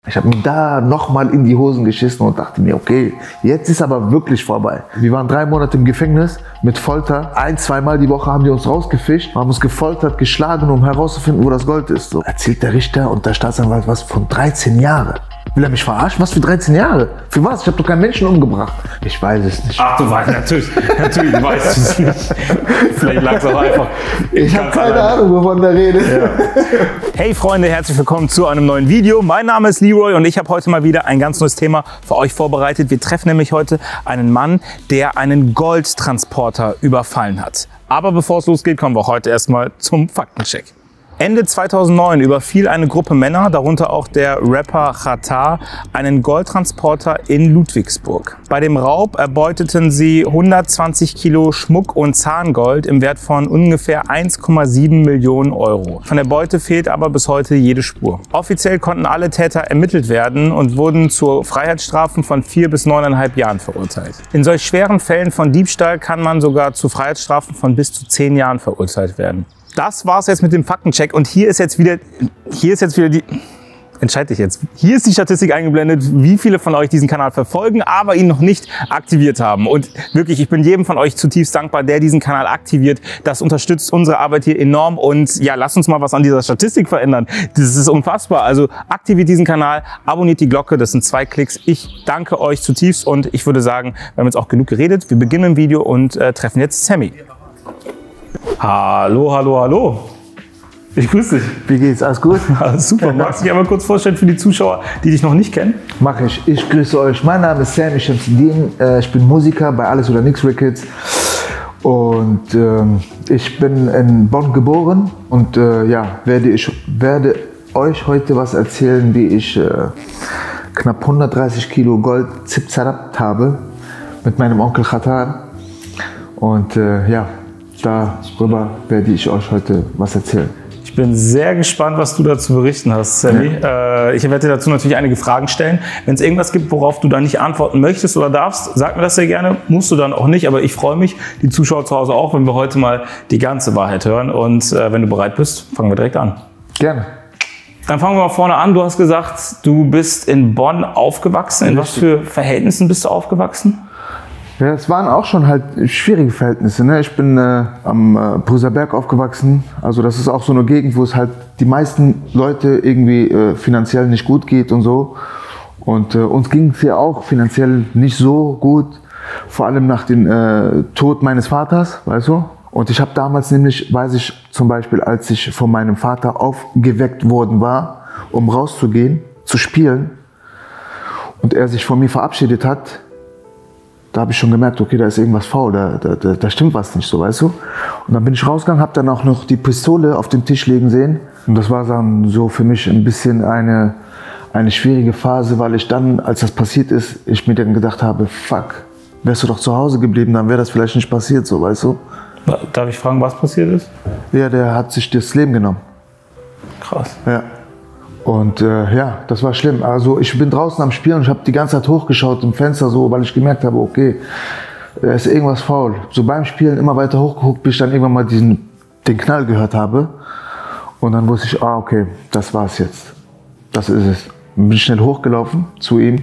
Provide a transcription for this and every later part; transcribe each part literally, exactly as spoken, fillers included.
Ich habe mir da nochmal in die Hosen geschissen und dachte mir, okay, jetzt ist aber wirklich vorbei. Wir waren drei Monate im Gefängnis mit Folter. Ein, zweimal die Woche haben die uns rausgefischt, haben uns gefoltert, geschlagen, um herauszufinden, wo das Gold ist. So erzählt der Richter und der Staatsanwalt was von dreizehn Jahren. Will er mich verarschen? Was für dreizehn Jahre? Für was? Ich habe doch keinen Menschen umgebracht. Ich weiß es nicht. Ach, du weißt natürlich, natürlich weißt du es nicht. Vielleicht lag es auch einfach. Ich habe keine Ahnung, wovon der redet. Ja. Hey Freunde, herzlich willkommen zu einem neuen Video. Mein Name ist Leroy und ich habe heute mal wieder ein ganz neues Thema für euch vorbereitet. Wir treffen nämlich heute einen Mann, der einen Goldtransporter überfallen hat. Aber bevor es losgeht, kommen wir heute erstmal zum Faktencheck. Ende zweitausendneun überfiel eine Gruppe Männer, darunter auch der Rapper Xatar, einen Goldtransporter in Ludwigsburg. Bei dem Raub erbeuteten sie hundertzwanzig Kilo Schmuck und Zahngold im Wert von ungefähr eins Komma sieben Millionen Euro. Von der Beute fehlt aber bis heute jede Spur. Offiziell konnten alle Täter ermittelt werden und wurden zu Freiheitsstrafen von vier bis neuneinhalb Jahren verurteilt. In solch schweren Fällen von Diebstahl kann man sogar zu Freiheitsstrafen von bis zu zehn Jahren verurteilt werden. Das war's jetzt mit dem Faktencheck und hier ist jetzt wieder, hier ist jetzt wieder die, entscheide ich jetzt, hier ist die Statistik eingeblendet, wie viele von euch diesen Kanal verfolgen, aber ihn noch nicht aktiviert haben. Und wirklich, ich bin jedem von euch zutiefst dankbar, der diesen Kanal aktiviert. Das unterstützt unsere Arbeit hier enorm und ja, lasst uns mal was an dieser Statistik verändern. Das ist unfassbar. Also aktiviert diesen Kanal, abonniert die Glocke, das sind zwei Klicks. Ich danke euch zutiefst und ich würde sagen, wir haben jetzt auch genug geredet. Wir beginnen im Video und äh, treffen jetzt Sammy. Hallo, hallo, hallo. Ich grüße dich. Wie geht's? Alles gut? Ja, super. Magst du dich einmal kurz vorstellen für die Zuschauer, die dich noch nicht kennen? Mach ich. Ich grüße euch. Mein Name ist Sammy Shamsuddin. Ich bin Musiker bei Alles oder Nix Records. Und ähm, ich bin in Bonn geboren und äh, ja, werde, ich, werde euch heute was erzählen, wie ich äh, knapp hundertdreißig Kilo Gold zipzarapt habe mit meinem Onkel Xatar. Und äh, ja, darüber werde ich euch heute was erzählen. Ich bin sehr gespannt, was du dazu berichten hast, Sammy. Ja. Äh, ich werde dir dazu natürlich einige Fragen stellen. Wenn es irgendwas gibt, worauf du da nicht antworten möchtest oder darfst, sag mir das sehr gerne. Musst du dann auch nicht, aber ich freue mich, die Zuschauer zu Hause auch, wenn wir heute mal die ganze Wahrheit hören. Und äh, wenn du bereit bist, fangen wir direkt an. Gerne. Dann fangen wir mal vorne an. Du hast gesagt, du bist in Bonn aufgewachsen. In was für Verhältnissen bist du aufgewachsen? Ja, es waren auch schon halt schwierige Verhältnisse. Ne? Ich bin äh, am äh, Brüsselberg aufgewachsen. Also das ist auch so eine Gegend, wo es halt die meisten Leute irgendwie äh, finanziell nicht gut geht und so. Und äh, uns ging es ja auch finanziell nicht so gut. Vor allem nach dem äh, Tod meines Vaters, weißt du. Und ich habe damals nämlich, weiß ich zum Beispiel, als ich von meinem Vater aufgeweckt worden war, um rauszugehen, zu spielen, und er sich von mir verabschiedet hat, da habe ich schon gemerkt, okay, da ist irgendwas faul, da, da, da, da stimmt was nicht so, weißt du? Und dann bin ich rausgegangen, habe dann auch noch die Pistole auf dem Tisch liegen sehen. Und das war dann so für mich ein bisschen eine, eine schwierige Phase, weil ich dann, als das passiert ist, ich mir dann gedacht habe, fuck, wärst du doch zu Hause geblieben, dann wäre das vielleicht nicht passiert, so, weißt du? Darf ich fragen, was passiert ist? Ja, der hat sich das Leben genommen. Krass. Ja. Und äh, ja, das war schlimm. Also ich bin draußen am Spielen und ich habe die ganze Zeit hochgeschaut im Fenster, so, weil ich gemerkt habe, okay, da ist irgendwas faul. So beim Spielen immer weiter hochgeguckt, bis ich dann irgendwann mal diesen, den Knall gehört habe. Und dann wusste ich, ah, okay, das war's jetzt. Das ist es. Dann bin ich schnell hochgelaufen zu ihm.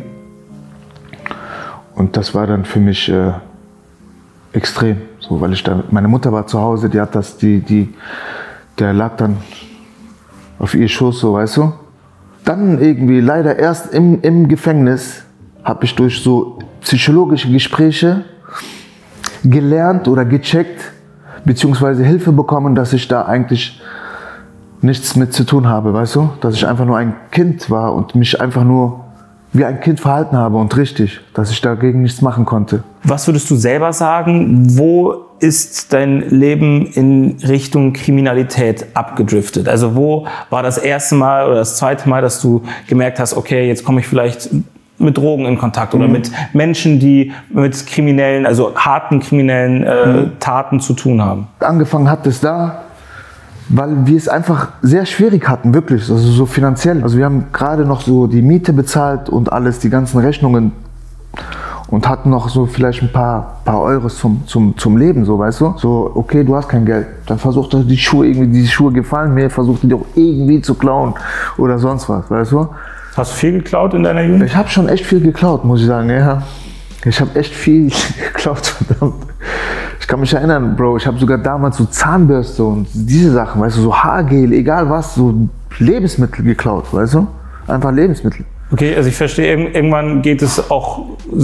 Und das war dann für mich äh, extrem, so, weil ich da, meine Mutter war zu Hause, die hat das, die, die, der lag dann auf ihr Schoß, so, weißt du. Dann irgendwie leider erst im, im Gefängnis habe ich durch so psychologische Gespräche gelernt oder gecheckt, beziehungsweise Hilfe bekommen, dass ich da eigentlich nichts mit zu tun habe, weißt du? Dass ich einfach nur ein Kind war und mich einfach nur wie ein Kind verhalten habe und richtig, dass ich dagegen nichts machen konnte. Was würdest du selber sagen, wo ist dein Leben in Richtung Kriminalität abgedriftet? Also wo war das erste Mal oder das zweite Mal, dass du gemerkt hast, okay, jetzt komme ich vielleicht mit Drogen in Kontakt oder mhm. mit Menschen, die mit kriminellen, also harten kriminellen äh, mhm. Taten zu tun haben? Angefangen hat es da, weil wir es einfach sehr schwierig hatten, wirklich, also so finanziell. Also wir haben gerade noch so die Miete bezahlt und alles, die ganzen Rechnungen, und hatten noch so vielleicht ein paar, paar Euros zum, zum, zum Leben, so, weißt du? So, okay, du hast kein Geld, dann versuch doch die Schuhe irgendwie, die Schuhe gefallen mir, versuch die doch irgendwie zu klauen oder sonst was, weißt du? Hast du viel geklaut in deiner Jugend? Ich habe schon echt viel geklaut, muss ich sagen, ja. Ich habe echt viel geklaut, verdammt. Ich kann mich erinnern, Bro, ich habe sogar damals so Zahnbürste und diese Sachen, weißt du, so Haargel, egal was, so Lebensmittel geklaut, weißt du? Einfach Lebensmittel. Okay, also ich verstehe, irgendwann geht es auch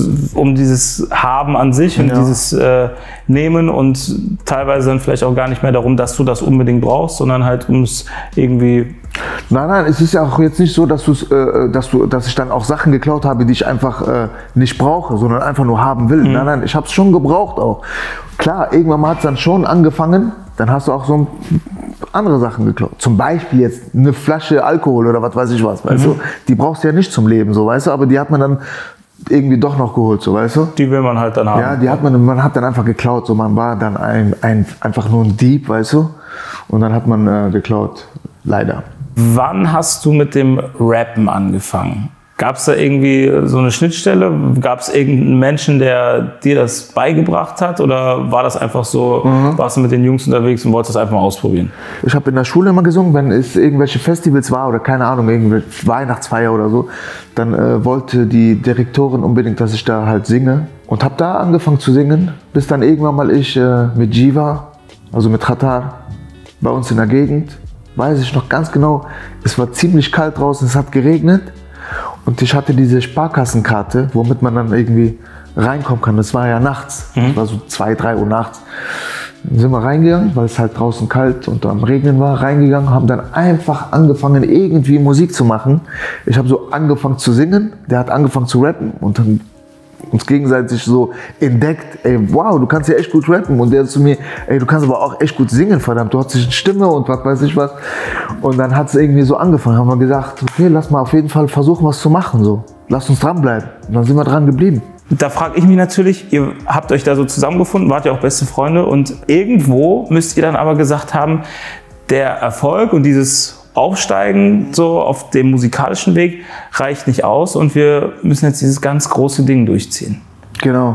um dieses Haben an sich und ja. dieses äh, Nehmen und teilweise dann vielleicht auch gar nicht mehr darum, dass du das unbedingt brauchst, sondern halt um es irgendwie... Nein, nein, es ist ja auch jetzt nicht so, dass, äh, dass, du, dass ich dann auch Sachen geklaut habe, die ich einfach äh, nicht brauche, sondern einfach nur haben will. Mhm. Nein, nein, ich habe es schon gebraucht auch. Klar, irgendwann hat es dann schon angefangen, dann hast du auch so andere Sachen geklaut. Zum Beispiel jetzt eine Flasche Alkohol oder was weiß ich was, weißt mhm. du? Die brauchst du ja nicht zum Leben, so, weißt du? Aber die hat man dann irgendwie doch noch geholt, so, weißt du? Die will man halt dann haben. Ja, die hat man, man hat dann einfach geklaut, so, man war dann ein, ein, einfach nur ein Dieb, weißt du? Und dann hat man äh, geklaut, leider. Wann hast du mit dem Rappen angefangen? Gab es da irgendwie so eine Schnittstelle? Gab es irgendeinen Menschen, der dir das beigebracht hat? Oder war das einfach so, mhm. warst du mit den Jungs unterwegs und wolltest das einfach mal ausprobieren? Ich habe in der Schule immer gesungen, wenn es irgendwelche Festivals war oder keine Ahnung, irgendwelche Weihnachtsfeier oder so, dann äh, wollte die Direktorin unbedingt, dass ich da halt singe. Und habe da angefangen zu singen, bis dann irgendwann mal ich äh, mit Jiva, also mit Khatar, bei uns in der Gegend, weiß ich noch ganz genau, es war ziemlich kalt draußen, es hat geregnet. Und ich hatte diese Sparkassenkarte, womit man dann irgendwie reinkommen kann. Das war ja nachts, mhm. das war so zwei, drei Uhr nachts. Dann sind wir reingegangen, weil es halt draußen kalt und am Regnen war, reingegangen, haben dann einfach angefangen, irgendwie Musik zu machen. Ich habe so angefangen zu singen, der hat angefangen zu rappen und dann uns gegenseitig so entdeckt, ey, wow, du kannst ja echt gut rappen. Und der zu mir, ey, du kannst aber auch echt gut singen, verdammt, du hast eine Stimme und was weiß ich was. Und dann hat es irgendwie so angefangen, haben wir gesagt, okay, lass mal auf jeden Fall versuchen, was zu machen, so. Lass uns dranbleiben. Und dann sind wir dran geblieben. Da frage ich mich natürlich, ihr habt euch da so zusammengefunden, wart ja auch beste Freunde und irgendwo müsst ihr dann aber gesagt haben, der Erfolg und dieses Aufsteigen so auf dem musikalischen Weg reicht nicht aus und wir müssen jetzt dieses ganz große Ding durchziehen. Genau.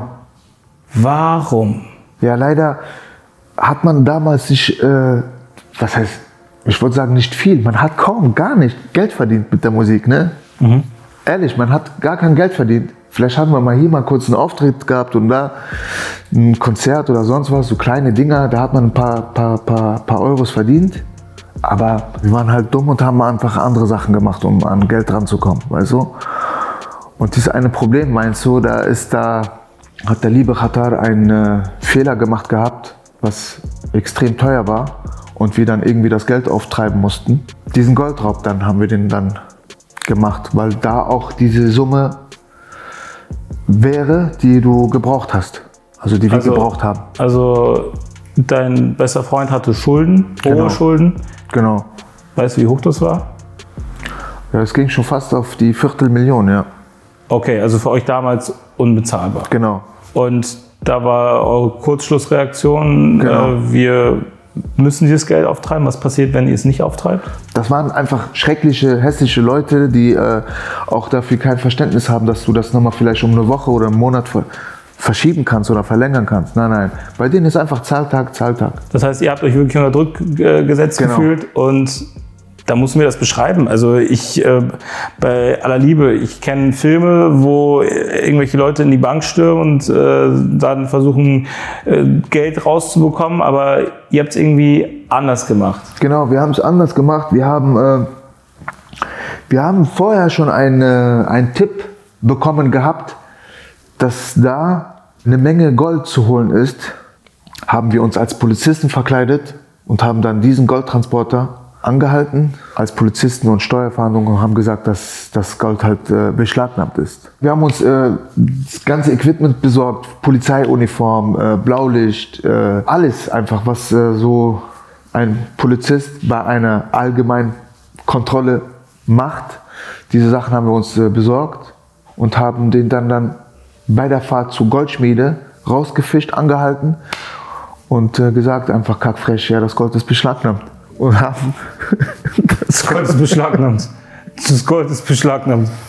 Warum? Ja, leider hat man damals nicht, äh, was heißt, ich wollte sagen nicht viel, man hat kaum, gar nicht Geld verdient mit der Musik, ne? Mhm. Ehrlich, man hat gar kein Geld verdient. Vielleicht haben wir mal hier mal kurz einen Auftritt gehabt und da ein Konzert oder sonst was, so kleine Dinger, da hat man ein paar, paar, paar, paar Euros verdient. Aber wir waren halt dumm und haben einfach andere Sachen gemacht, um an Geld ranzukommen, weißt du? Und dieses eine Problem, meinst du, da ist da, hat der liebe Khatar einen äh, Fehler gemacht gehabt, was extrem teuer war und wir dann irgendwie das Geld auftreiben mussten. Diesen Goldraub dann haben wir den dann gemacht, weil da auch diese Summe wäre, die du gebraucht hast, also die wir also, gebraucht haben. Also dein bester Freund hatte Schulden, hohe genau. Schulden. Genau. Weißt du, wie hoch das war? Ja, es ging schon fast auf die Viertelmillion, ja. Okay, also für euch damals unbezahlbar. Genau. Und da war eure Kurzschlussreaktion, genau. äh, wir müssen dieses Geld auftreiben. Was passiert, wenn ihr es nicht auftreibt? Das waren einfach schreckliche, hässliche Leute, die äh, auch dafür kein Verständnis haben, dass du das nochmal vielleicht um eine Woche oder einen Monat ver verschieben kannst oder verlängern kannst. Nein, nein. Bei denen ist einfach Zahltag, Zahltag. Das heißt, ihr habt euch wirklich unter Druck äh, gesetzt genau. gefühlt und da musst du mir das beschreiben. Also ich, äh, bei aller Liebe, ich kenne Filme, wo irgendwelche Leute in die Bank stürmen und äh, dann versuchen, äh, Geld rauszubekommen, aber ihr habt es irgendwie anders gemacht. Genau, wir haben es anders gemacht. Wir haben, äh, wir haben vorher schon eine, einen Tipp bekommen gehabt, dass da eine Menge Gold zu holen ist, haben wir uns als Polizisten verkleidet und haben dann diesen Goldtransporter angehalten als Polizisten und Steuerfahndung und haben gesagt, dass das Gold halt äh, beschlagnahmt ist. Wir haben uns äh, das ganze Equipment besorgt, Polizeiuniform, äh, Blaulicht, äh, alles einfach, was äh, so ein Polizist bei einer allgemeinen Kontrolle macht. Diese Sachen haben wir uns äh, besorgt und haben den dann, dann bei der Fahrt zur Goldschmiede rausgefischt, angehalten und äh, gesagt einfach kackfrech, ja, das Gold ist beschlagnahmt. Und haben das Gold ist beschlagnahmt. Das Gold ist beschlagnahmt.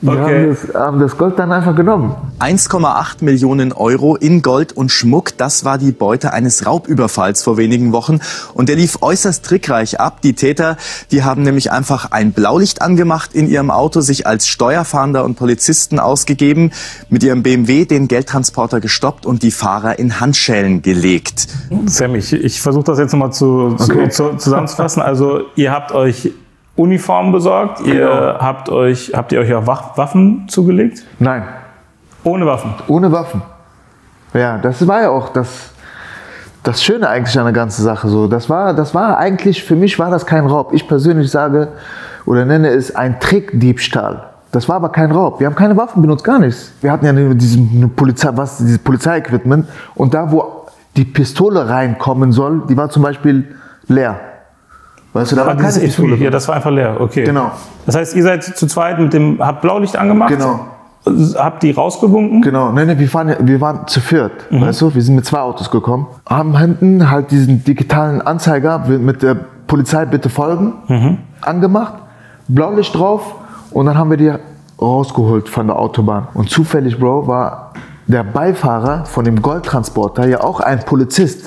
Die Okay. haben, das, haben das Gold dann einfach genommen. eins Komma acht Millionen Euro in Gold und Schmuck, das war die Beute eines Raubüberfalls vor wenigen Wochen. Und der lief äußerst trickreich ab. Die Täter, die haben nämlich einfach ein Blaulicht angemacht in ihrem Auto, sich als Steuerfahnder und Polizisten ausgegeben, mit ihrem B M W den Geldtransporter gestoppt und die Fahrer in Handschellen gelegt. Sammy, ich, ich versuche das jetzt nochmal zu, Okay. zu, zu, zusammenzufassen. Also ihr habt euch Uniformen besorgt, ihr Genau. habt euch, habt ihr euch auch Wach- Waffen zugelegt? Nein, Ohne Waffen? ohne Waffen. Ja, das war ja auch das, das Schöne eigentlich an der ganzen Sache. So, das war, das war eigentlich, für mich war das kein Raub. Ich persönlich sage oder nenne es ein Trickdiebstahl. Das war aber kein Raub. Wir haben keine Waffen benutzt, gar nichts. Wir hatten ja nur diesen Polizei, was, dieses Polizeiequipment. Und da, wo die Pistole reinkommen soll, die war zum Beispiel leer. Weißt du, da war Ah, keine dieses Pistole Etui, ja, drin. das war einfach leer, okay. Genau. Das heißt, ihr seid zu zweit mit dem, habt Blaulicht angemacht? Genau. Habt die rausgewunken? Genau, nein, nein, wir, fahren, ja- wir waren zu viert, weißt du, wir sind mit zwei Autos gekommen, haben hinten halt diesen digitalen Anzeiger mit der Polizei bitte folgen, angemacht, Blaulicht drauf und dann haben wir die rausgeholt von der Autobahn. Und zufällig, Bro, war der Beifahrer von dem Goldtransporter ja auch ein Polizist.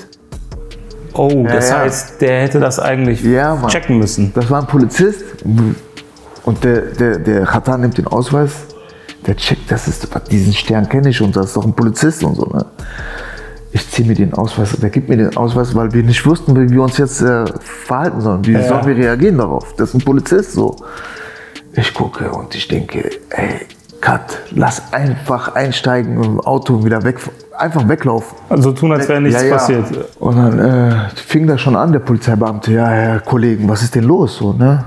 Oh, das ja. heißt, der hätte das eigentlich Ja, Mann. checken müssen. Das war ein Polizist und der, der, der Khatar nimmt den Ausweis, der checkt, das ist, diesen Stern kenne ich und das ist doch ein Polizist und so. Ne? Ich ziehe mir den Ausweis, der gibt mir den Ausweis, weil wir nicht wussten, wie wir uns jetzt äh, verhalten sollen. Wie Ja. sollen wir reagieren darauf? Das ist ein Polizist so. Ich gucke und ich denke, ey, Kat, lass einfach einsteigen im Auto und wieder weg, einfach weglaufen. Also tun, als wäre nichts Ja, ja. passiert. Und dann äh, fing das schon an, der Polizeibeamte, ja, Herr Kollegen, was ist denn los? So, ne?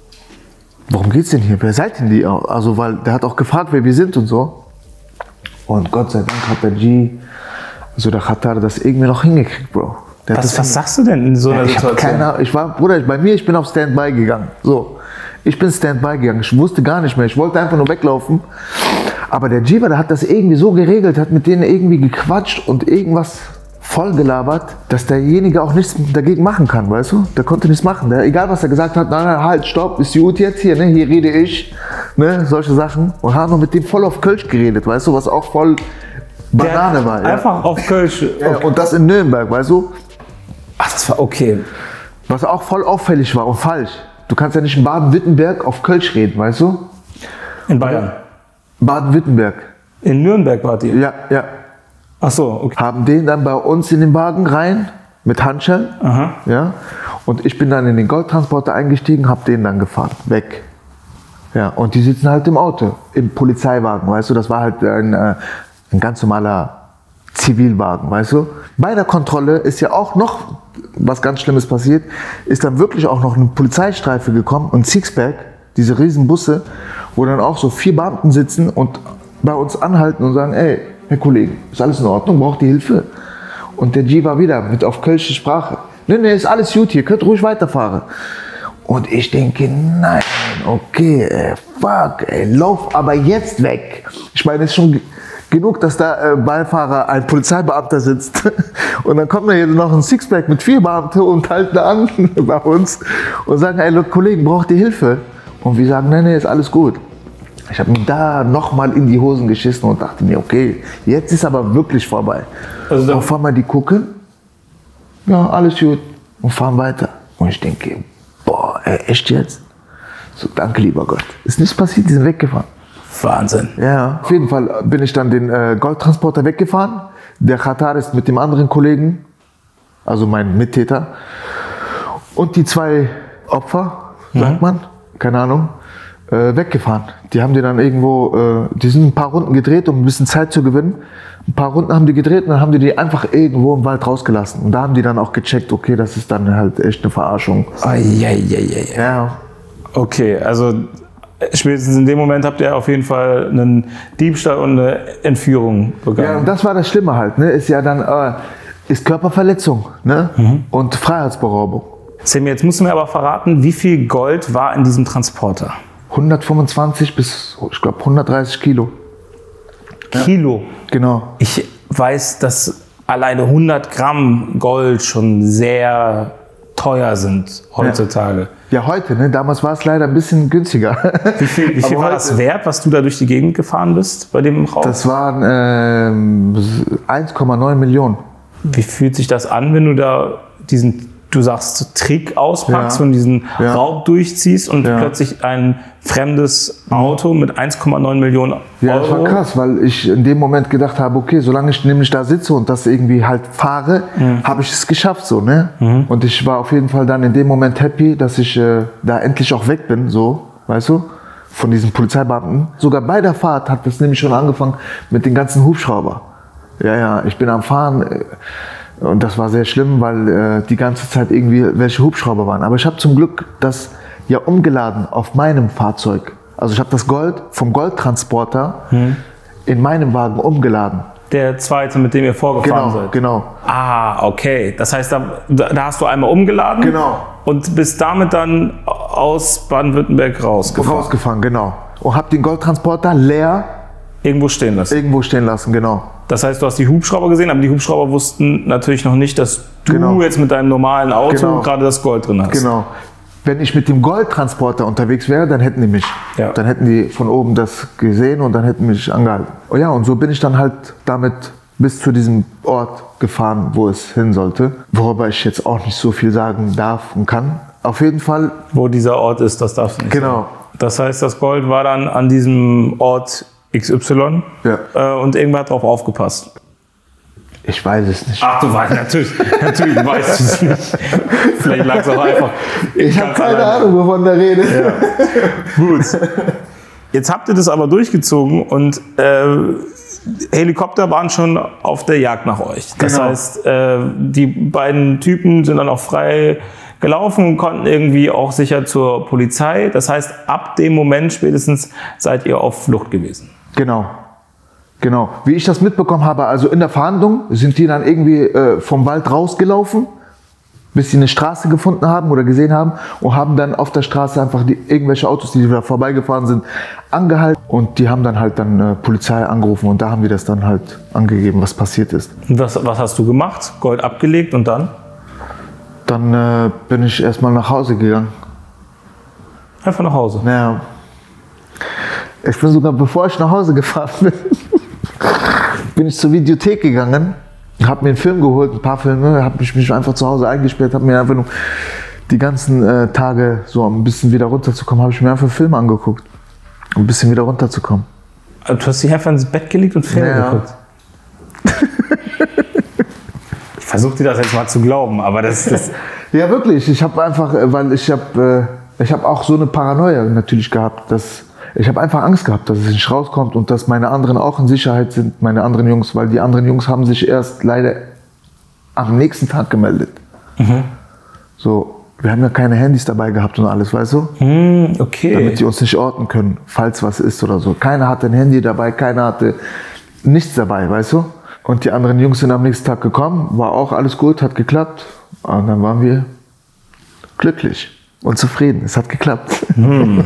Worum geht's denn hier? Wer seid denn die? Also, weil der hat auch gefragt, wer wir sind und so. Und Gott sei Dank hat der G, also der Khatar, das irgendwie noch hingekriegt, Bro. Der hat Was, das was sagst du denn in so einer ich hab Situation? keine Ahnung. Ich war, Bruder, bei mir, ich bin auf Standby gegangen. So. Ich bin Standby gegangen. Ich wusste gar nicht mehr. Ich wollte einfach nur weglaufen. Aber der Jiva, der hat das irgendwie so geregelt, hat mit denen irgendwie gequatscht und irgendwas vollgelabert, dass derjenige auch nichts dagegen machen kann, weißt du? Der konnte nichts machen. Der, egal, was er gesagt hat, nein, nein, halt, stopp, ist gut jetzt hier, ne? Hier rede ich, ne? Solche Sachen. Und haben noch mit dem voll auf Kölsch geredet, weißt du? Was auch voll Banane Der war. Ja. Einfach auf Kölsch. Ja, und das in Nürnberg, weißt du? Ach, das war okay. Was auch voll auffällig war und falsch. Du kannst ja nicht in Baden-Württemberg auf Kölsch reden, weißt du? In Bayern. Baden-Württemberg. In Nürnberg wart ihr? Ja, ja. Ach so, okay. Haben den dann bei uns in den Wagen rein mit Handschellen. Aha. Ja. Und ich bin dann in den Goldtransporter eingestiegen, hab den dann gefahren, weg. Ja. Und die sitzen halt im Auto, im Polizeiwagen, weißt du? Das war halt ein, äh, ein ganz normaler Zivilwagen, weißt du? Bei der Kontrolle ist ja auch noch was ganz Schlimmes passiert, ist dann wirklich auch noch eine Polizeistreife gekommen und Sixpack, diese riesen Busse, wo dann auch so vier Beamten sitzen und bei uns anhalten und sagen, ey, Herr Kollege, ist alles in Ordnung, braucht ihr Hilfe? Und der G war wieder mit auf kölsche Sprache, nee, nee, ist alles gut hier, könnt ruhig weiterfahren. Und ich denke, nein, okay, ey, fuck, ey, lauf aber jetzt weg. Ich meine, es ist schon genug, dass da äh, Beifahrer, ein Polizeibeamter sitzt. Und dann kommt da hier noch ein Sixpack mit vier Beamten und halten an bei uns und sagen, ey, look, Kollegen, braucht ihr Hilfe? Und wir sagen, nein, nee, ist alles gut. Ich habe mir da nochmal in die Hosen geschissen und dachte mir, okay, jetzt ist aber wirklich vorbei. Also da- und fahren wir die gucken, ja, alles gut. Und fahren weiter. Und ich denke, boah, ey, echt jetzt? So, danke, lieber Gott. Ist nichts passiert, die sind weggefahren. Wahnsinn. Ja, auf jeden Fall bin ich dann den äh, Goldtransporter weggefahren. Der Khatar ist mit dem anderen Kollegen, also mein Mittäter, und die zwei Opfer, sagt man, keine Ahnung, äh, weggefahren. Die haben die dann irgendwo, äh, die sind ein paar Runden gedreht, um ein bisschen Zeit zu gewinnen. Ein paar Runden haben die gedreht und dann haben die die einfach irgendwo im Wald rausgelassen. Und da haben die dann auch gecheckt, okay, das ist dann halt echt eine Verarschung. Eieieiei. Ja, Okay, also spätestens in dem Moment habt ihr auf jeden Fall einen Diebstahl und eine Entführung ja, und begangen. das war das Schlimme halt, ne? Ist ja dann, äh, ist Körperverletzung, ne? Und Freiheitsberaubung. Sammy, jetzt musst du mir aber verraten, wie viel Gold war in diesem Transporter? hundertfünfundzwanzig bis, ich glaube, hundertdreißig Kilo. Kilo. Genau. Ich weiß, dass alleine hundert Gramm Gold schon sehr teuer sind heutzutage. Ja, heute, ne? Damals war es leider ein bisschen günstiger. Wie viel, wie viel war das wert, was du da durch die Gegend gefahren bist bei dem Raub? Das waren ähm, eins Komma neun Millionen. Wie fühlt sich das an, wenn du da diesen, du sagst, Trick auspackst Ja. und diesen Ja. Raub durchziehst und Ja. plötzlich ein fremdes Auto mit eins Komma neun Millionen Euro? Ja, das war krass, weil ich in dem Moment gedacht habe, okay, solange ich nämlich da sitze und das irgendwie halt fahre, mhm. habe ich es geschafft, so, ne? Mhm. Und ich war auf jeden Fall dann in dem Moment happy, dass ich äh, da endlich auch weg bin, so, weißt du, von diesen Polizeibeamten. Sogar bei der Fahrt hat das nämlich schon angefangen mit den ganzen Hubschrauber. Ja, ja, ich bin am Fahren äh, und das war sehr schlimm, weil äh, die ganze Zeit irgendwie welche Hubschrauber waren. Aber ich habe zum Glück das ja umgeladen auf meinem Fahrzeug. Also ich habe das Gold vom Goldtransporter hm. in meinem Wagen umgeladen. Der zweite, mit dem ihr vorgefahren genau, seid? Genau. Ah, okay. Das heißt, da, da hast du einmal umgeladen genau. und bist damit dann aus Baden-Württemberg rausgefahren? Rausgefahren, genau. Und habe den Goldtransporter leer irgendwo stehen lassen? Irgendwo stehen lassen, genau. Das heißt, du hast die Hubschrauber gesehen, aber die Hubschrauber wussten natürlich noch nicht, dass du genau. jetzt mit deinem normalen Auto genau. gerade das Gold drin hast. Genau. Wenn ich mit dem Goldtransporter unterwegs wäre, dann hätten die mich. Ja. Dann hätten die von oben das gesehen und dann hätten mich angehalten. Oh ja, und so bin ich dann halt damit bis zu diesem Ort gefahren, wo es hin sollte. Worüber ich jetzt auch nicht so viel sagen darf und kann. Auf jeden Fall. Wo dieser Ort ist, das darfst du nicht Genau. sagen. Das heißt, das Gold war dann an diesem Ort X Y ja. äh, und irgendwer hat drauf aufgepasst. Ich weiß es nicht. Ach, du weißt natürlich, natürlich weißt du es nicht. Vielleicht lag es auch einfach. Ich habe keine allein. Ahnung, wovon der redet. Ja. Gut. Jetzt habt ihr das aber durchgezogen und äh, Helikopter waren schon auf der Jagd nach euch. Das genau. heißt, äh, die beiden Typen sind dann auch frei gelaufen und konnten irgendwie auch sicher zur Polizei. Das heißt, ab dem Moment spätestens seid ihr auf Flucht gewesen. Genau. Genau. Wie ich das mitbekommen habe, also in der Verhandlung sind die dann irgendwie äh, vom Wald rausgelaufen, bis sie eine Straße gefunden haben oder gesehen haben und haben dann auf der Straße einfach die, irgendwelche Autos, die da vorbeigefahren sind, angehalten und die haben dann halt dann äh, Polizei angerufen und da haben wir das dann halt angegeben, was passiert ist. Und was, was hast du gemacht? Gold abgelegt und dann? Dann äh, bin ich erstmal nach Hause gegangen. Einfach nach Hause? Naja. Ich bin sogar, bevor ich nach Hause gefahren bin, bin ich zur Videothek gegangen, habe mir einen Film geholt, ein paar Filme, habe mich, mich einfach zu Hause eingesperrt, habe mir einfach nur die ganzen äh, Tage, so ein bisschen wieder runterzukommen, habe ich mir einfach Filme angeguckt, um ein bisschen wieder runterzukommen. Also du hast dich einfach ins Bett gelegt und Filme ja. geguckt? Ich versuche dir das jetzt mal zu glauben, aber das... das ja, wirklich, ich habe einfach, weil ich habe äh, ich habe auch so eine Paranoia natürlich gehabt, dass ich habe einfach Angst gehabt, dass es nicht rauskommt und dass meine anderen auch in Sicherheit sind, meine anderen Jungs, weil die anderen Jungs haben sich erst leider am nächsten Tag gemeldet. Mhm. So, wir haben ja keine Handys dabei gehabt und alles, weißt du? Mhm, okay. Damit die uns nicht orten können, falls was ist oder so. Keiner hatte ein Handy dabei, keiner hatte nichts dabei, weißt du? Und die anderen Jungs sind am nächsten Tag gekommen, war auch alles gut, hat geklappt. Und dann waren wir glücklich und zufrieden. Es hat geklappt. Mhm.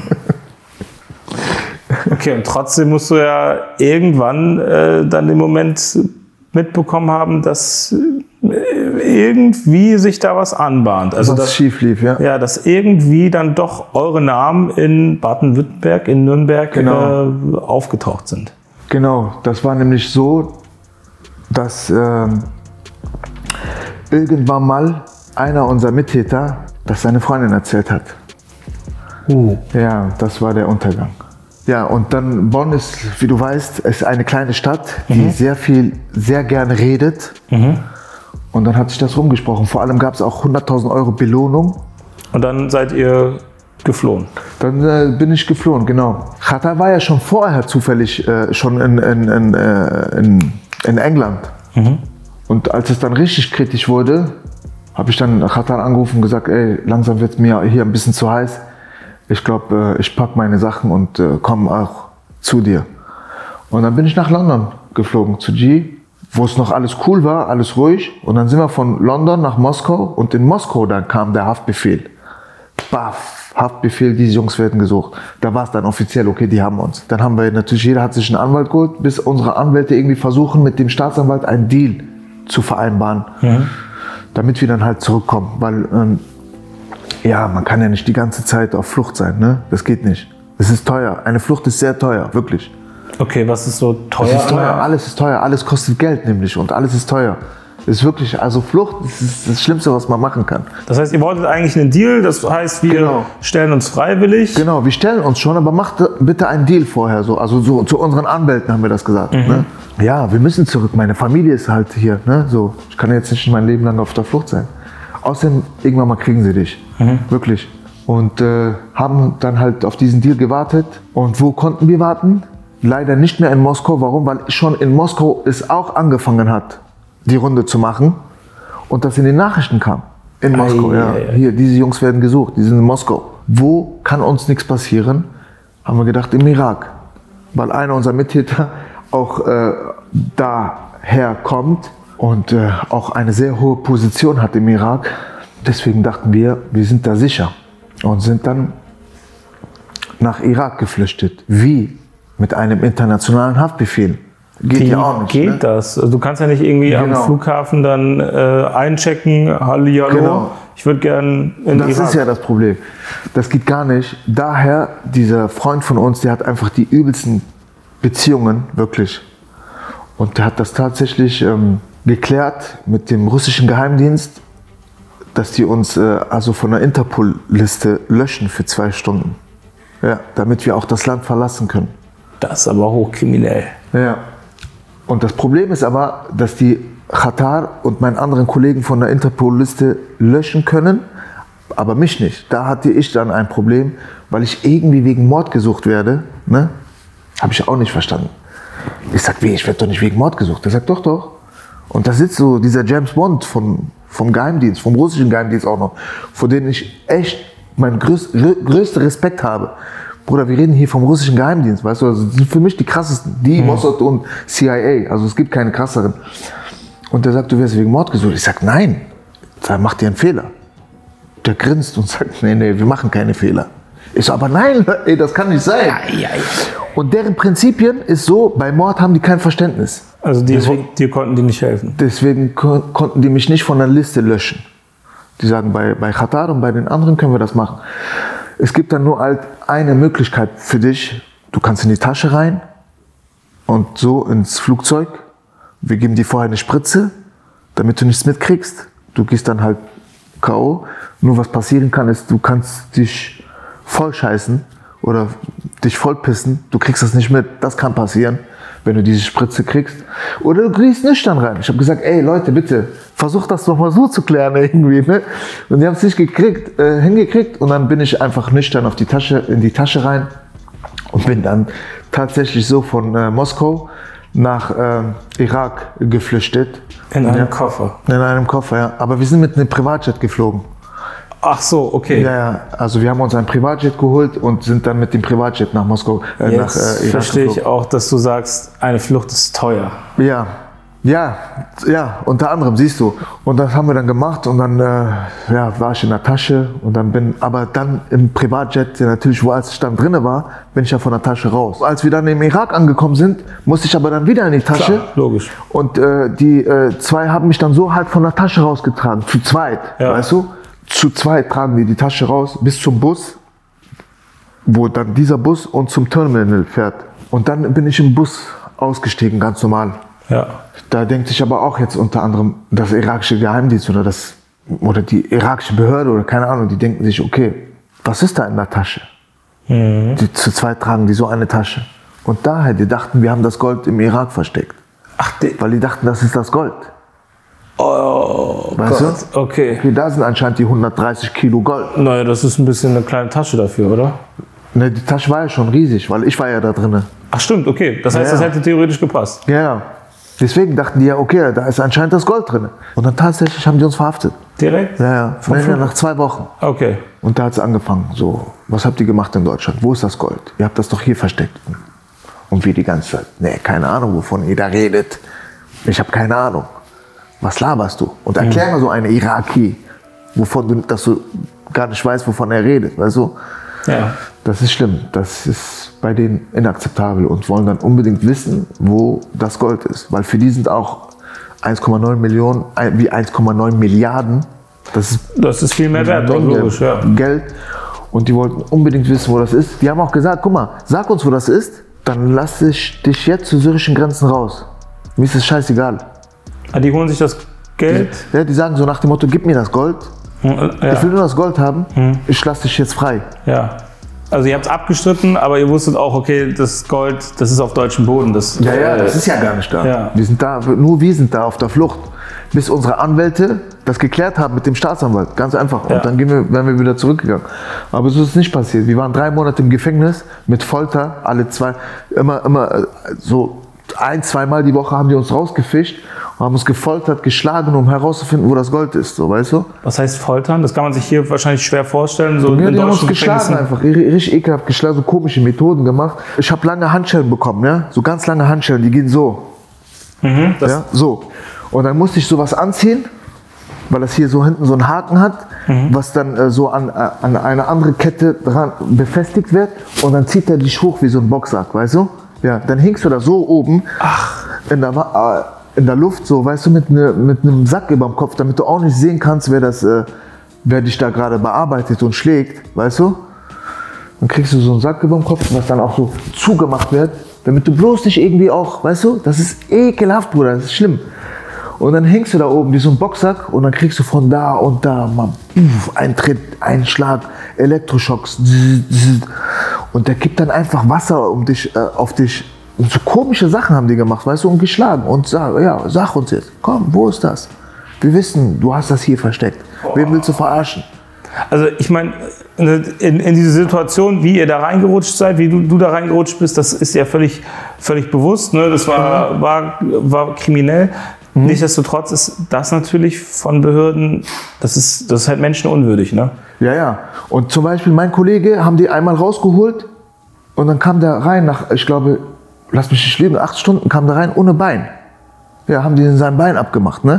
Okay, und trotzdem musst du ja irgendwann äh, dann den Moment mitbekommen haben, dass äh, irgendwie sich da was anbahnt. Also was dass, schief lief, ja. Ja, dass irgendwie dann doch eure Namen in Baden-Württemberg, in Nürnberg genau. äh, aufgetaucht sind. Genau, das war nämlich so, dass äh, irgendwann mal einer unserer Mittäter das seine Freundin erzählt hat. Uh. Ja, das war der Untergang. Ja, und dann Bonn ist, wie du weißt, ist eine kleine Stadt, die mhm. sehr viel, sehr gerne redet. Mhm. Und dann hat sich das rumgesprochen. Vor allem gab es auch hunderttausend Euro Belohnung. Und dann seid ihr geflohen? Dann äh, bin ich geflohen, genau. Xatar war ja schon vorher zufällig äh, schon in, in, in, äh, in, in England. Mhm. Und als es dann richtig kritisch wurde, habe ich dann Xatar angerufen und gesagt, ey, langsam wird es mir hier ein bisschen zu heiß. Ich glaube, ich packe meine Sachen und äh, komme auch zu dir. Und dann bin ich nach London geflogen, zu G, wo es noch alles cool war, alles ruhig. Und dann sind wir von London nach Moskau und in Moskau dann kam der Haftbefehl. Baff, Haftbefehl, diese Jungs werden gesucht. Da war es dann offiziell, okay, die haben uns. Dann haben wir natürlich, jeder hat sich einen Anwalt geholt, bis unsere Anwälte irgendwie versuchen, mit dem Staatsanwalt einen Deal zu vereinbaren. Mhm. Damit wir dann halt zurückkommen. Weil ähm, Ja, man kann ja nicht die ganze Zeit auf Flucht sein, ne? Das geht nicht. Es ist teuer. Eine Flucht ist sehr teuer, wirklich. Okay, was ist so teuer? Es ist teuer, alles ist teuer, alles kostet Geld nämlich und alles ist teuer. Es ist wirklich, also Flucht ist das Schlimmste, was man machen kann. Das heißt, ihr wolltet eigentlich einen Deal, das heißt, wir Genau. stellen uns freiwillig. Genau, wir stellen uns schon, aber macht bitte einen Deal vorher so. Also so, zu unseren Anwälten haben wir das gesagt. Mhm. Ne? Ja, wir müssen zurück, meine Familie ist halt hier. Ne? So, ich kann jetzt nicht mein Leben lang auf der Flucht sein. Außerdem, irgendwann mal kriegen sie dich. Mhm. Wirklich. Und äh, haben dann halt auf diesen Deal gewartet. Und wo konnten wir warten? Leider nicht mehr in Moskau. Warum? Weil schon in Moskau es auch angefangen hat, die Runde zu machen und das in den Nachrichten kam. In Moskau, Ei, ja. ei, ei. Hier, diese Jungs werden gesucht, die sind in Moskau. Wo kann uns nichts passieren? Haben wir gedacht, im Irak. Weil einer unserer Mittäter auch äh, daher kommt und äh, auch eine sehr hohe Position hat im Irak. Deswegen dachten wir, wir sind da sicher und sind dann nach Irak geflüchtet. Wie? Mit einem internationalen Haftbefehl. Geht Wie ja auch nicht. geht ne? das? Also du kannst ja nicht irgendwie Genau. am Flughafen dann äh, einchecken, hallihallo, Genau. ich würde gerne in Das Irak. ist ja das Problem. Das geht gar nicht. Daher, dieser Freund von uns, der hat einfach die übelsten Beziehungen, wirklich. Und der hat das tatsächlich ähm, geklärt mit dem russischen Geheimdienst, dass die uns äh, also von der Interpol-Liste löschen für zwei Stunden. Ja, damit wir auch das Land verlassen können. Das ist aber hochkriminell. Ja. Und das Problem ist aber, dass die Katar und meinen anderen Kollegen von der Interpol-Liste löschen können, aber mich nicht. Da hatte ich dann ein Problem, weil ich irgendwie wegen Mord gesucht werde. Ne? Habe ich auch nicht verstanden. Ich sag, wie, ich werde doch nicht wegen Mord gesucht. Der sagt, doch, doch. Und da sitzt so dieser James Bond von, vom Geheimdienst, vom russischen Geheimdienst auch noch, vor dem ich echt meinen größ, größten Respekt habe. Bruder, wir reden hier vom russischen Geheimdienst, weißt du, also das sind für mich die krassesten, die mhm. Mossad und C I A, also es gibt keine krasseren. Und der sagt, du wirst wegen Mord gesucht. Ich sag, nein, da macht ihr einen Fehler. Der grinst und sagt, nee, nee, wir machen keine Fehler. Ich so, aber nein, ey, das kann nicht sein. Ja, ja, ja. Und deren Prinzipien ist so, bei Mord haben die kein Verständnis. Also dir, Deswegen- dir konnten die nicht helfen. Deswegen ko konnten die mich nicht von der Liste löschen. Die sagen, bei, bei Katar und bei den anderen können wir das machen. Es gibt dann nur halt eine Möglichkeit für dich. Du kannst in die Tasche rein und so ins Flugzeug. Wir geben dir vorher eine Spritze, damit du nichts mitkriegst. Du gehst dann halt K O. Nur was passieren kann, ist, du kannst dich voll scheißen oder dich voll pissen. Du kriegst das nicht mit. Das kann passieren, wenn du diese Spritze kriegst. Oder du gehst nüchtern rein. Ich habe gesagt, ey Leute, bitte, versucht das doch mal so zu klären irgendwie. Ne? Und die haben es nicht gekriegt, äh, hingekriegt. Und dann bin ich einfach nüchtern auf die Tasche, in die Tasche rein und bin dann tatsächlich so von äh, Moskau nach äh, Irak geflüchtet. In einem ja. Koffer. In einem Koffer, ja. Aber wir sind mit einem Privatjet geflogen. Ach so, okay. Ja, ja. Also wir haben uns ein Privatjet geholt und sind dann mit dem Privatjet nach Moskau, äh, nach Jetzt äh, Irak verstehe ich geflogen. auch, dass du sagst, eine Flucht ist teuer. Ja, ja, ja, unter anderem, siehst du. Und das haben wir dann gemacht und dann äh, ja, war ich in der Tasche und dann bin, aber dann im Privatjet, der natürlich, wo als ich dann drinne war, bin ich ja von der Tasche raus. Als wir dann im Irak angekommen sind, musste ich aber dann wieder in die Tasche. Klar, logisch. Und äh, die äh, zwei haben mich dann so halt von der Tasche rausgetragen, zu zweit, Ja. weißt du? Zu zweit tragen die die Tasche raus bis zum Bus, wo dann dieser Bus uns zum Terminal fährt. Und dann bin ich im Bus ausgestiegen, ganz normal. Ja. Da denkt sich aber auch jetzt unter anderem das irakische Geheimdienst oder, das, oder die irakische Behörde oder keine Ahnung, die denken sich, okay, was ist da in der Tasche? Mhm. Die zu zweit tragen die so eine Tasche. Und daher, die dachten, wir haben das Gold im Irak versteckt. Ach, die, Weil die dachten, das ist das Gold. oh Weißt Gott, du? okay. Okay, da sind anscheinend die hundertdreißig Kilo Gold. Naja, das ist ein bisschen eine kleine Tasche dafür, oder? Ne, die Tasche war ja schon riesig, weil ich war ja da drinne. Ach stimmt, okay. Das heißt, Ja, das ja. hätte theoretisch gepasst. Ja, ja. Deswegen dachten die ja, okay, da ist anscheinend das Gold drin. Und dann tatsächlich haben die uns verhaftet. Direkt? Ja, ja. Vom Nee, nee, Flug? nach zwei Wochen. Okay. Und da hat es angefangen. So, was habt ihr gemacht in Deutschland? Wo ist das Gold? Ihr habt das doch hier versteckt. Und wir die ganze Zeit, nee, keine Ahnung, wovon ihr da redet. Ich habe keine Ahnung. Was laberst du? Und erklär mal so eine Iraki, wovon du, dass du gar nicht weißt, wovon er redet. Weißt du? Ja. Das ist schlimm. Das ist bei denen inakzeptabel und wollen dann unbedingt wissen, wo das Gold ist. Weil für die sind auch eins Komma neun Millionen, wie eins Komma neun Milliarden Das ist, das ist viel mehr wert, logisch, ja. Geld. Und die wollten unbedingt wissen, wo das ist. Die haben auch gesagt, guck mal, sag uns, wo das ist, dann lass ich dich jetzt zu syrischen Grenzen raus. Mir ist das scheißegal. Ah, die holen sich das Geld? Ja, die sagen so nach dem Motto, gib mir das Gold. Ja. Ich will nur das Gold haben, hm. ich lasse dich jetzt frei. Ja. Also ihr habt es abgestritten, aber ihr wusstet auch, okay, das Gold, das ist auf deutschem Boden. Das, ja, ja, das ist ja gar nicht da. Ja. Wir sind da. Nur wir sind da auf der Flucht. Bis unsere Anwälte das geklärt haben mit dem Staatsanwalt. Ganz einfach. Ja. Und dann gehen wir, werden wir wieder zurückgegangen. Aber so ist es nicht passiert. Wir waren drei Monate im Gefängnis mit Folter. Alle zwei, immer, immer so ein, zweimal die Woche haben die uns rausgefischt und haben uns gefoltert, geschlagen, um herauszufinden, wo das Gold ist. So, weißt du? Was heißt foltern? Das kann man sich hier wahrscheinlich schwer vorstellen. So ja, die haben uns geschlagen einfach. Richtig ekelhaft geschlagen, so komische Methoden gemacht. Ich habe lange Handschellen bekommen, ja? So ganz lange Handschellen, die gehen so. Mhm, ja, so. Und dann musste ich sowas anziehen, weil das hier so hinten so einen Haken hat, mhm. was dann äh, so an, äh, an eine andere Kette dran befestigt wird. Und dann zieht er dich hoch wie so ein Boxsack, weißt du? Ja, dann hängst du da so oben Ach. In, der, äh, in der Luft, so, weißt du, mit, ne, mit einem Sack über dem Kopf, damit du auch nicht sehen kannst, wer, das, äh, wer dich da gerade bearbeitet und schlägt, weißt du? Dann kriegst du so einen Sack über dem Kopf, was dann auch so zugemacht wird, damit du bloß nicht irgendwie auch, weißt du, das ist ekelhaft, Bruder, das ist schlimm. Und dann hängst du da oben wie so ein Boxsack und dann kriegst du von da und da mal einen Tritt, einen Schlag, Elektroschocks. Und der gibt dann einfach Wasser um dich, äh, auf dich. Und so komische Sachen haben die gemacht, weißt du, und geschlagen. Und sag, ja, sag uns jetzt, komm, wo ist das? Wir wissen, du hast das hier versteckt. Wen willst du verarschen? Also ich meine, in, in diese Situation, wie ihr da reingerutscht seid, wie du, du da reingerutscht bist, das ist ja völlig, völlig bewusst. Ne? Das war, war, war kriminell. Mhm. Nichtsdestotrotz ist das natürlich von Behörden, das ist, das ist halt menschenunwürdig. Ne? Ja, ja. Und zum Beispiel mein Kollege haben die einmal rausgeholt und dann kam der rein nach, ich glaube, lass mich nicht lügen, acht Stunden kam der rein ohne Bein. Ja, haben die sein Bein abgemacht, ne?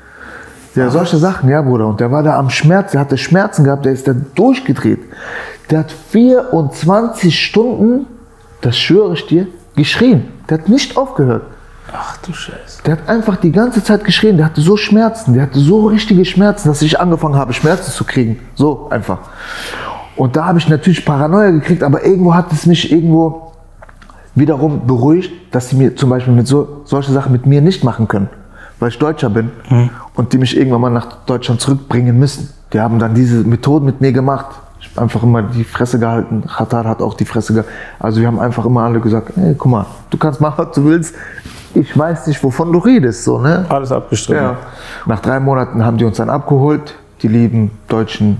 Ja, solche Sachen, ja, Bruder. Und der war da am Schmerz, der hatte Schmerzen gehabt, der ist da durchgedreht. Der hat vierundzwanzig Stunden, das schwöre ich dir, geschrien. Der hat nicht aufgehört. Ach du Scheiße. Der hat einfach die ganze Zeit geschrien. Der hatte so Schmerzen, der hatte so richtige Schmerzen, dass ich angefangen habe, Schmerzen zu kriegen. So einfach. Und da habe ich natürlich Paranoia gekriegt, aber irgendwo hat es mich irgendwo wiederum beruhigt, dass sie mir zum Beispiel mit so, solche Sachen mit mir nicht machen können. Weil ich Deutscher bin mhm. und die mich irgendwann mal nach Deutschland zurückbringen müssen. Die haben dann diese Methoden mit mir gemacht. Ich habe einfach immer die Fresse gehalten. Khatar hat auch die Fresse gehalten. Also wir haben einfach immer alle gesagt, hey, guck mal, du kannst machen, was du willst. Ich weiß nicht, wovon du redest. So, ne? Alles abgestritten. Ja. Nach drei Monaten haben die uns dann abgeholt, die lieben deutschen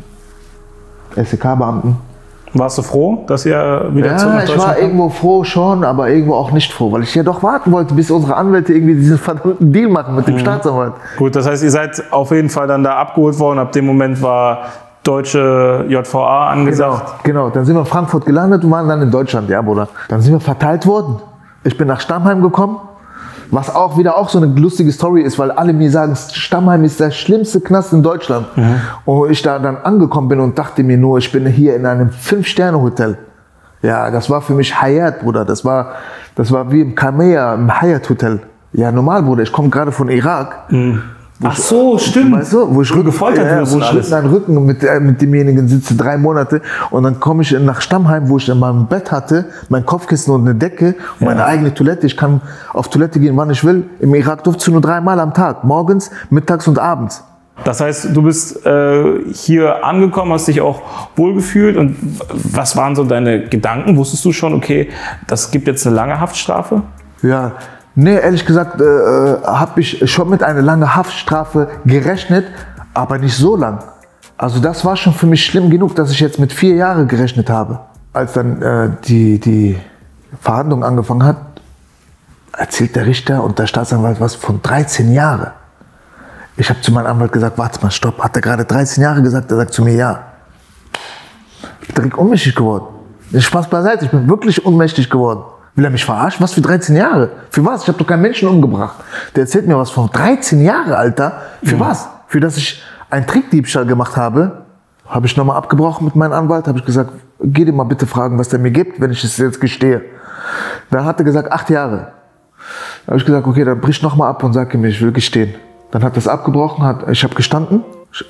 S E K-Beamten. Warst du froh, dass ihr wieder ja, zurück nach Deutschland ich war kam? irgendwo froh schon, aber irgendwo auch nicht froh, weil ich ja doch warten wollte, bis unsere Anwälte irgendwie diesen verdammten Deal machen mit dem mhm. Staatsanwalt. Gut, das heißt, ihr seid auf jeden Fall dann da abgeholt worden. Ab dem Moment war deutsche J V A angesagt. Genau, genau. Dann sind wir in Frankfurt gelandet und waren dann in Deutschland, ja, Bruder. Dann sind wir verteilt worden. Ich bin nach Stammheim gekommen, was auch wieder auch so eine lustige Story ist, weil alle mir sagen, Stammheim ist der schlimmste Knast in Deutschland. Mhm. Und ich da dann angekommen bin und dachte mir nur, ich bin hier in einem Fünf-Sterne-Hotel. Ja, das war für mich Hyatt, Bruder. Das war, das war wie im Kamea, im Hyatt-Hotel. Ja, normal, Bruder. Ich komme gerade von Irak. Mhm. Ach so, stimmt. Weißt du, wo ich Rücken, gefoltert ja, wo ich Rücken an Rücken mit, äh, mit demjenigen sitze, drei Monate. Und dann komme ich nach Stammheim, wo ich in meinem Bett hatte, mein Kopfkissen und eine Decke und ja. meine eigene Toilette. Ich kann auf Toilette gehen, wann ich will. Im Irak durfte ich nur dreimal am Tag. Morgens, mittags und abends. Das heißt, du bist äh, hier angekommen, hast dich auch wohlgefühlt. Und was waren so deine Gedanken? Wusstest du schon, okay, das gibt jetzt eine lange Haftstrafe? Ja. Nee, ehrlich gesagt, äh, habe ich schon mit einer langen Haftstrafe gerechnet, aber nicht so lang. Also das war schon für mich schlimm genug, dass ich jetzt mit vier Jahren gerechnet habe. Als dann äh, die, die Verhandlung angefangen hat, erzählt der Richter und der Staatsanwalt was von dreizehn Jahren. Ich habe zu meinem Anwalt gesagt, warte mal, stopp, hat er gerade dreizehn Jahre gesagt? Er sagt zu mir, ja. Ich bin direkt ohnmächtig geworden. Spaß beiseite, ich bin wirklich ohnmächtig geworden. Will er mich verarschen? Was für dreizehn Jahre? Für was? Ich habe doch keinen Menschen umgebracht. Der erzählt mir was von dreizehn Jahren, Alter. Für mhm. was? Für dass ich einen Trickdiebstahl gemacht habe, habe ich nochmal abgebrochen mit meinem Anwalt, habe ich gesagt, geh dir mal bitte fragen, was der mir gibt, wenn ich es jetzt gestehe. Dann hat er gesagt, acht Jahre. Da habe ich gesagt, okay, dann brich nochmal ab und sag ihm, ich will gestehen. Dann hat er es abgebrochen, hat, ich habe gestanden.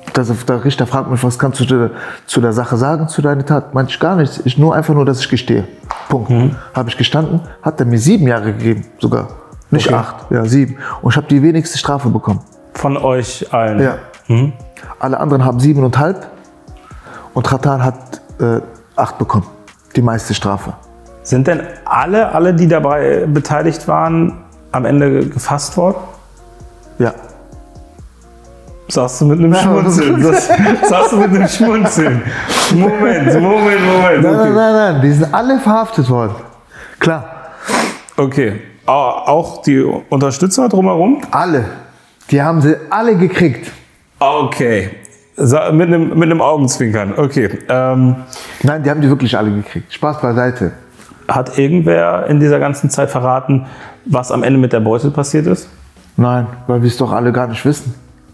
Das, der Richter fragt mich, was kannst du zu, zu der Sache sagen, zu deiner Tat? Meinte ich gar nichts. Ich nur einfach nur, dass ich gestehe. Punkt. Mhm. Habe ich gestanden, hat er mir sieben Jahre gegeben, sogar. Nicht okay. acht, ja, sieben. Und ich habe die wenigste Strafe bekommen. Von euch allen? Ja. Mhm. Alle anderen haben siebeneinhalb und Ratan hat äh, acht bekommen. Die meiste Strafe. Sind denn alle, alle, die dabei beteiligt waren, am Ende gefasst worden? Ja. Sagst du mit einem Schmunzeln? Das, sagst du mit einem Schmunzeln? Moment, Moment, Moment. Nein, okay. nein, nein, nein, die sind alle verhaftet worden. Klar. Okay. Auch die Unterstützer drumherum? Alle. Die haben sie alle gekriegt. Okay. Mit einem, mit einem Augenzwinkern. Okay. Ähm, nein, die haben die wirklich alle gekriegt. Spaß beiseite. Hat irgendwer in dieser ganzen Zeit verraten, was am Ende mit der Beute passiert ist? Nein, weil wir es doch alle gar nicht wissen.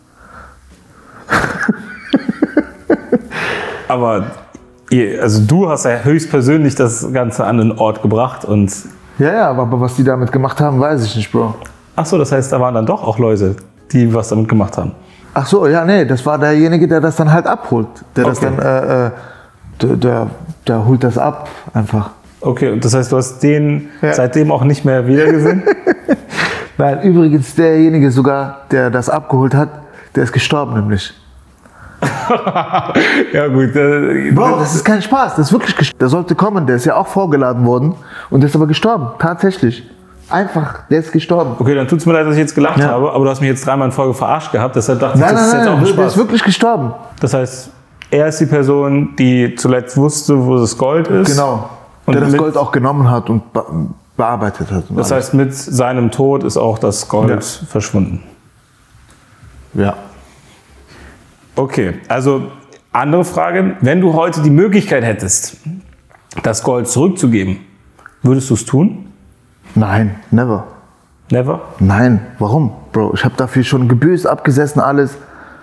Aber ihr, also du hast ja höchstpersönlich das Ganze an den Ort gebracht und... Ja, ja, aber was die damit gemacht haben, weiß ich nicht, Bro. Ach so, das heißt, da waren dann doch auch Leute, die was damit gemacht haben? Ach so, ja, nee, das war derjenige, der das dann halt abholt. Der okay. das dann, äh, der, der, der holt das ab, einfach. Okay, und das heißt, du hast den ja. seitdem auch nicht mehr wiedergesehen? Nein, übrigens derjenige sogar, der das abgeholt hat, der ist gestorben nämlich. Ja gut. Äh, Bro, das ist kein Spaß, das ist wirklich gestorben. Der sollte kommen, der ist ja auch vorgeladen worden und der ist aber gestorben, tatsächlich. Einfach, der ist gestorben. Okay, dann tut es mir leid, dass ich jetzt gelacht ja. habe, aber du hast mich jetzt dreimal in Folge verarscht gehabt, deshalb dachte nein, ich, das nein, ist jetzt nein, auch ein Spaß. Der ist wirklich gestorben. Das heißt, er ist die Person, die zuletzt wusste, wo das Gold ist. Genau, und der das Gold auch genommen hat und be bearbeitet hat. Das heißt, mit seinem Tod ist auch das Gold ja. verschwunden. Ja. Okay, also andere Frage. Wenn du heute die Möglichkeit hättest, das Gold zurückzugeben, würdest du es tun? Nein, never. Never? Nein, warum? Bro, ich habe dafür schon gebüßt, abgesessen, alles.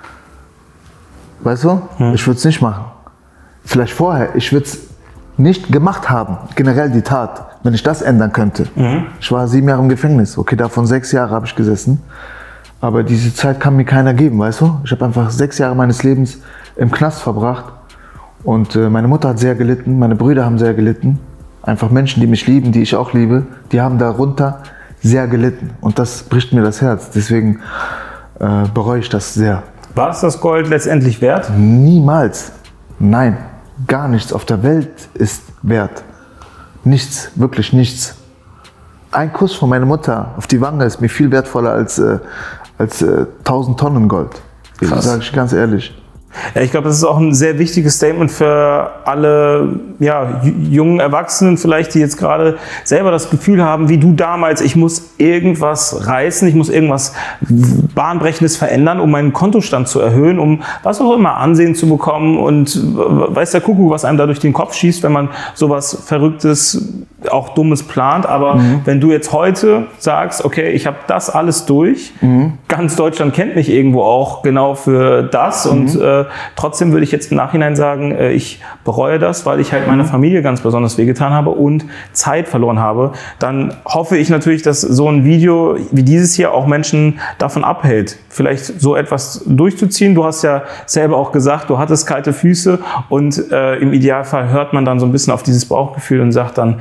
Weißt du? Hm. Ich würde es nicht machen. Vielleicht vorher. Ich würde es nicht gemacht haben, generell die Tat, wenn ich das ändern könnte. Mhm. Ich war sieben Jahre im Gefängnis. Okay, davon sechs Jahre habe ich gesessen. Aber diese Zeit kann mir keiner geben, weißt du? Ich habe einfach sechs Jahre meines Lebens im Knast verbracht. Und äh, meine Mutter hat sehr gelitten, meine Brüder haben sehr gelitten. Einfach Menschen, die mich lieben, die ich auch liebe, die haben darunter sehr gelitten. Und das bricht mir das Herz. Deswegen äh, bereue ich das sehr. War es das Gold letztendlich wert? Niemals. Nein, gar nichts auf der Welt ist wert. Nichts, wirklich nichts. Ein Kuss von meiner Mutter auf die Wange ist mir viel wertvoller als, äh, als äh, tausend Tonnen Gold. Das sage ich ganz ehrlich. Ja, ich glaube, das ist auch ein sehr wichtiges Statement für alle ja, jungen Erwachsenen vielleicht, die jetzt gerade selber das Gefühl haben, wie du damals, ich muss irgendwas reißen, ich muss irgendwas Bahnbrechendes verändern, um meinen Kontostand zu erhöhen, um was auch immer Ansehen zu bekommen und weiß der Kuckuck, was einem da durch den Kopf schießt, wenn man sowas Verrücktes, auch Dummes plant. Aber mhm. wenn du jetzt heute sagst, okay, ich habe das alles durch, mhm. ganz Deutschland kennt mich irgendwo auch genau für das mhm. und äh, trotzdem würde ich jetzt im Nachhinein sagen, äh, ich bereue das, weil ich halt meiner Familie ganz besonders wehgetan habe und Zeit verloren habe, dann hoffe ich natürlich, dass so ein Video wie dieses hier auch Menschen davon abhält, vielleicht so etwas durchzuziehen. Du hast ja selber auch gesagt, du hattest kalte Füße und äh, im Idealfall hört man dann so ein bisschen auf dieses Bauchgefühl und sagt dann,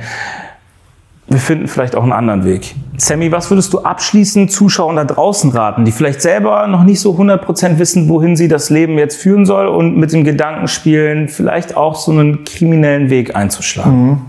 wir finden vielleicht auch einen anderen Weg. Sammy, was würdest du abschließend Zuschauern da draußen raten, die vielleicht selber noch nicht so hundert Prozent wissen, wohin sie das Leben jetzt führen soll und mit dem Gedanken spielen, vielleicht auch so einen kriminellen Weg einzuschlagen? Mhm.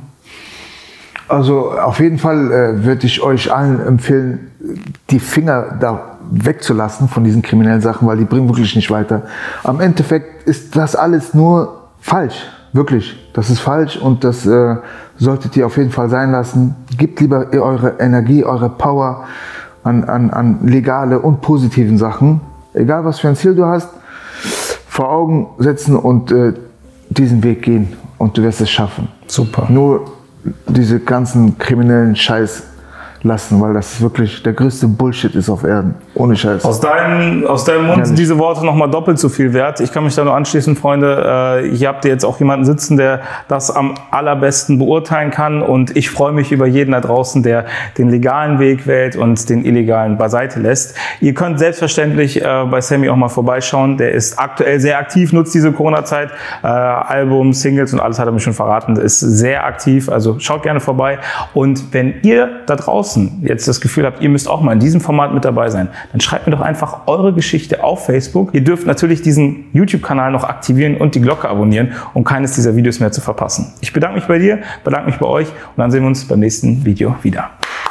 Also auf jeden Fall äh, würde ich euch allen empfehlen, die Finger da wegzulassen von diesen kriminellen Sachen, weil die bringen wirklich nicht weiter. Am Endeffekt ist das alles nur falsch. Wirklich, das ist falsch und das äh, solltet ihr auf jeden Fall sein lassen. Gebt lieber eure Energie, eure Power an, an, an legale und positiven Sachen. Egal was für ein Ziel du hast, vor Augen setzen und äh, diesen Weg gehen und du wirst es schaffen. Super. Nur diese ganzen kriminellen Scheiß lassen, weil das wirklich der größte Bullshit ist auf Erden. Ohne Scheiß. Aus deinem, aus deinem Mund sind diese Worte nochmal doppelt so viel wert. Ich kann mich da nur anschließen, Freunde. Äh, hier habt ihr jetzt auch jemanden sitzen, der das am allerbesten beurteilen kann. Und ich freue mich über jeden da draußen, der den legalen Weg wählt und den illegalen beiseite lässt. Ihr könnt selbstverständlich äh, bei Sammy auch mal vorbeischauen. Der ist aktuell sehr aktiv, nutzt diese Corona-Zeit. Äh, Album, Singles und alles hat er mir schon verraten. Ist sehr aktiv. Also schaut gerne vorbei. Und wenn ihr da draußen jetzt das Gefühl habt, ihr müsst auch mal in diesem Format mit dabei sein, dann schreibt mir doch einfach eure Geschichte auf Facebook. Ihr dürft natürlich diesen YouTube-Kanal noch aktivieren und die Glocke abonnieren, um keines dieser Videos mehr zu verpassen. Ich bedanke mich bei dir, bedanke mich bei euch und dann sehen wir uns beim nächsten Video wieder.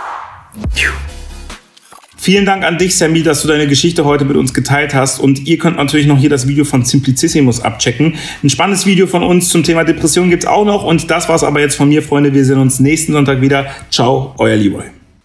Vielen Dank an dich, Sammy, dass du deine Geschichte heute mit uns geteilt hast. Und ihr könnt natürlich noch hier das Video von Simplicissimus abchecken. Ein spannendes Video von uns zum Thema Depression gibt es auch noch. Und das war's aber jetzt von mir, Freunde. Wir sehen uns nächsten Sonntag wieder. Ciao, euer Leroy.